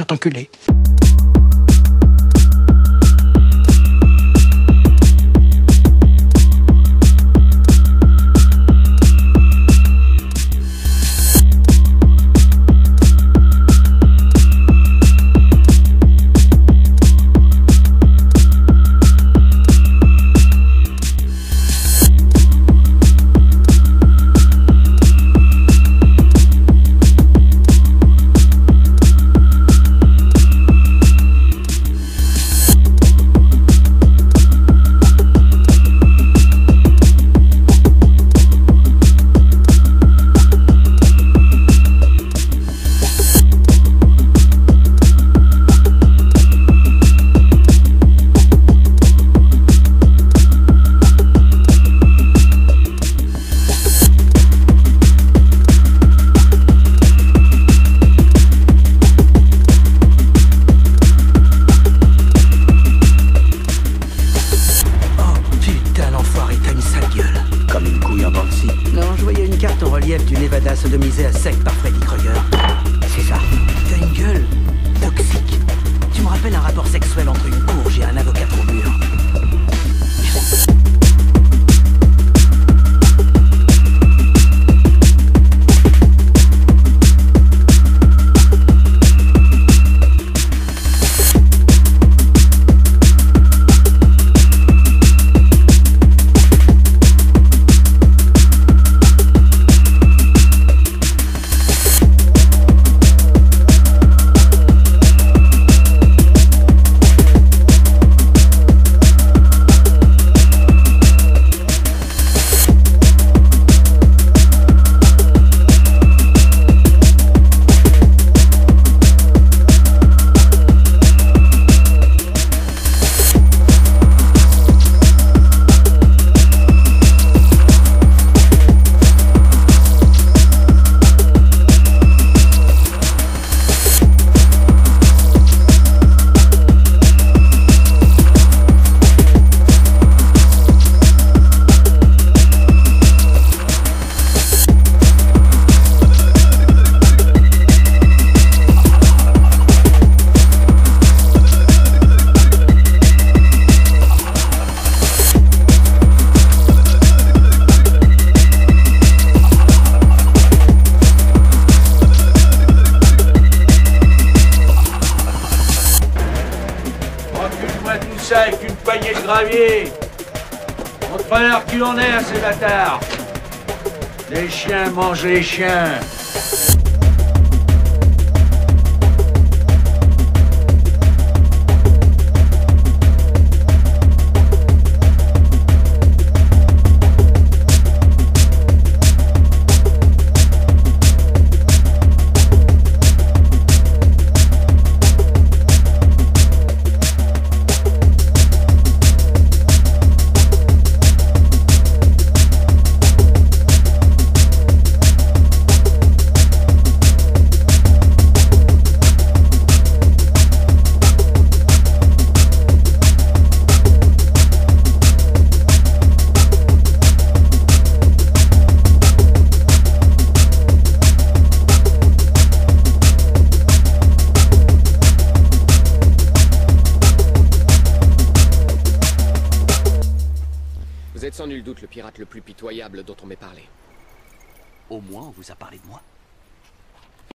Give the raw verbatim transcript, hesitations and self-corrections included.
t'enculer. Non, je voyais une carte en relief du Nevada sodomisé à sec par Freddy Krueger. C'est ça. T'as une gueule toxique. Tu me rappelles un rapport sexuel entre une courge et un avocat trop mûr. Ça avec une poignée de gravier. Montre-leur qui on est à ces bâtards. Les chiens mangent les chiens. Vous êtes sans nul doute le pirate le plus pitoyable dont on m'ait parlé. Au moins, on vous a parlé de moi.